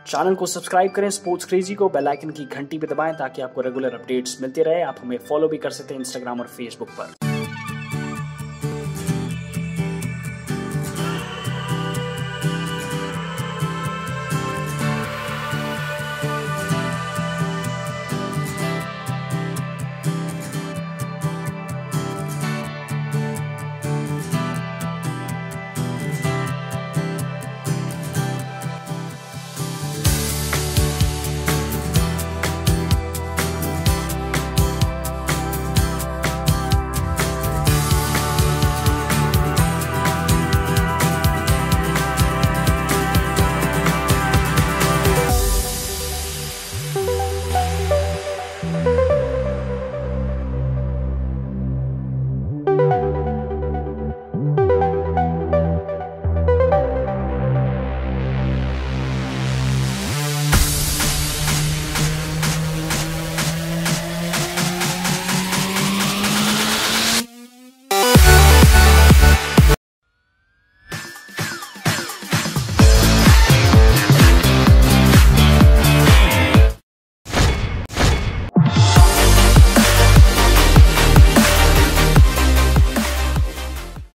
Channel को subscribe करें sports crazy को, बेल आइकन की घंटी पे दबाएं ताकि आपको रेगुलर अपडेट्स मिलते रहे। आप हमें फॉलो भी कर सकते हैं इंस्टाग्राम और फेसबुक पर।